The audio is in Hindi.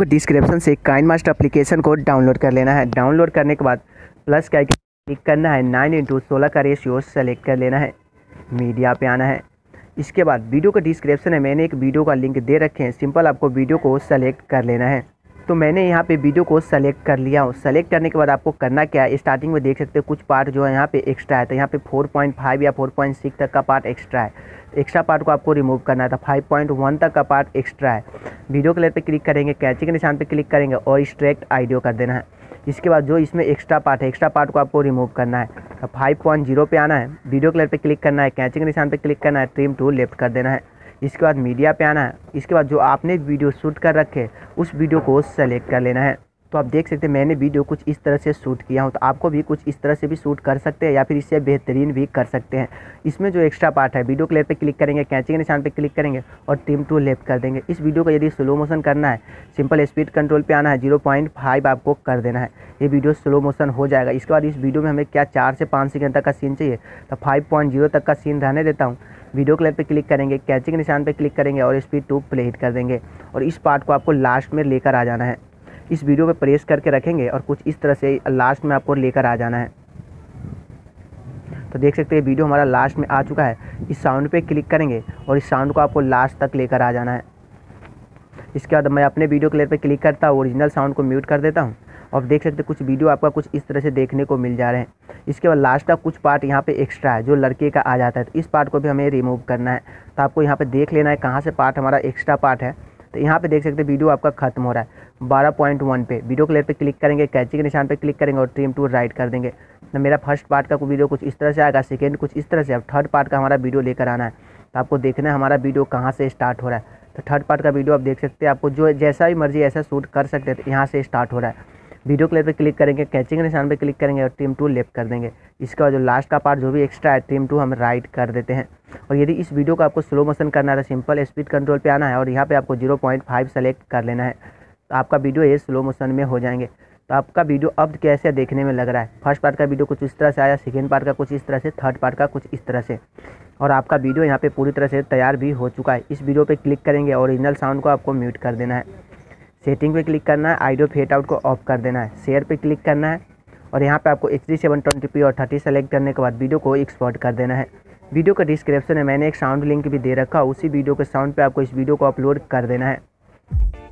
डिस्क्रिप्शन से काइनमास्टर एप्लीकेशन को डाउनलोड कर लेना है। डाउनलोड करने के बाद प्लस का आइकन क्लिक करना है, 9:16 का रेशियो सेलेक्ट कर लेना है, मीडिया पे आना है। इसके बाद वीडियो का डिस्क्रिप्शन में मैंने एक वीडियो का लिंक दे रखे हैं, सिंपल आपको वीडियो को सेलेक्ट कर लेना है। तो मैंने यहाँ पे वीडियो को सेलेक्ट कर लिया हूँ। सेलेक्ट करने के बाद आपको करना क्या है, स्टार्टिंग में देख सकते हो कुछ पार्ट जो है यहाँ पे एक्स्ट्रा है, तो यहाँ पे 4.5 या 4.6 तक का पार्ट एक्स्ट्रा है। एक्स्ट्रा पार्ट को आपको रिमूव करना है, तो 5.1 तक का पार्ट एक्स्ट्रा है। वीडियो कलर पे क्लिक करेंगे, कैंची के निशान पे क्लिक करेंगे और एक्सट्रैक्ट ऑडियो कर देना है। इसके बाद जो इसमें एक्स्ट्रा पार्ट है, एक्स्ट्रा पार्ट को आपको रिमूव करना है, तो 5.0 पे आना है, वीडियो कलर पे क्लिक करना है, कैंची के निशान पे क्लिक करना है, ट्रिम टू लेफ्ट कर देना है। इसके बाद मीडिया पे आना है। इसके बाद जो आपने वीडियो शूट कर रखे उस वीडियो को सेलेक्ट कर लेना है। तो आप देख सकते हैं मैंने वीडियो कुछ इस तरह से शूट किया हूँ, तो आपको भी कुछ इस तरह से भी शूट कर सकते हैं या फिर इससे बेहतरीन भी कर सकते हैं। इसमें जो एक्स्ट्रा पार्ट है, वीडियो क्लिप पे क्लिक करेंगे, कैंची के निशान पे क्लिक करेंगे और ट्रिम टू लेफ्ट कर देंगे। इस वीडियो को यदि स्लो मोशन करना है, सिंपल स्पीड कंट्रोल पे आना है, 0.5 आपको कर देना है, ये वीडियो स्लो मोशन हो जाएगा। इसके बाद इस वीडियो में हमें क्या 4 से 5 सेकंड तक का सीन चाहिए, तो 5.0 तक का सीन रहने देता हूँ। वीडियो क्लिप पे क्लिक करेंगे, कैंची के निशान पे क्लिक करेंगे और स्पीड टू प्ले हिट कर देंगे और इस पार्ट को आपको लास्ट में लेकर आ जाना है। इस वीडियो पे प्रेस करके रखेंगे और कुछ इस तरह से लास्ट में आपको लेकर आ जाना है। तो देख सकते हैं वीडियो हमारा लास्ट में आ चुका है। इस साउंड पे क्लिक करेंगे और इस साउंड को आपको लास्ट तक लेकर आ जाना है। इसके बाद मैं अपने वीडियो क्लिप पे क्लिक करता हूँ, ओरिजिनल साउंड को म्यूट कर देता हूँ और देख सकते हैं कुछ वीडियो आपका कुछ इस तरह से देखने को मिल जा रहे हैं। इसके बाद लास्ट का कुछ पार्ट यहाँ पे एक्स्ट्रा है जो लड़के का आ जाता है, तो इस पार्ट को भी हमें रिमूव करना है। तो आपको यहाँ पे देख लेना है कहाँ से पार्ट हमारा एक्स्ट्रा पार्ट है। तो यहाँ पे देख सकते हैं वीडियो आपका खत्म हो रहा है 12.1 पे। वीडियो क्लिप पे क्लिक करेंगे, कैंची के निशान पे क्लिक करेंगे और ट्रिम टू राइट कर देंगे। तो मेरा फर्स्ट पार्ट का वीडियो कुछ इस तरह से आएगा, सेकेंड कुछ इस तरह से, अब थर्ड पार्ट का हमारा वीडियो लेकर आना है। तो आपको देखना है हमारा वीडियो कहाँ से स्टार्ट हो रहा है। तो थर्ड पार्ट का वीडियो आप देख सकते हैं, आपको जो जैसा भी मर्जी ऐसा शूट कर सकते हैं। तो यहाँ से स्टार्ट हो रहा है, वीडियो क्लिप पे क्लिक करेंगे, कैंची के निशान पे क्लिक करेंगे और ट्रिम टू लेफ्ट कर देंगे। इसके बाद जो लास्ट का पार्ट जो भी एक्स्ट्रा है, ट्रिम टू हम राइट कर देते हैं। और यदि इस वीडियो को आपको स्लो मोशन करना है तो सिंपल स्पीड कंट्रोल पे आना है और यहाँ पे आपको 0.5 सेलेक्ट कर लेना है। तो आपका वीडियो ये स्लो मोशन में हो जाएंगे। तो आपका वीडियो अब कैसे देखने में लग रहा है, फर्स्ट पार्ट का वीडियो कुछ इस तरह से आया, सेकेंड पार्ट का कुछ इस तरह से, थर्ड पार्ट का कुछ इस तरह से, और आपका वीडियो यहाँ पे पूरी तरह से तैयार भी हो चुका है। इस वीडियो पे क्लिक करेंगे, ओरिजिनल साउंड को आपको म्यूट कर देना है, सेटिंग पे क्लिक करना है, ऑडियो फेड आउट को ऑफ कर देना है, शेयर पे क्लिक करना है और यहाँ पे आपको HD 720p और 30 सेलेक्ट करने के बाद वीडियो को एक्सपोर्ट कर देना है। वीडियो का डिस्क्रिप्शन में मैंने एक साउंड लिंक भी दे रखा है, उसी वीडियो के साउंड पे आपको इस वीडियो को अपलोड कर देना है।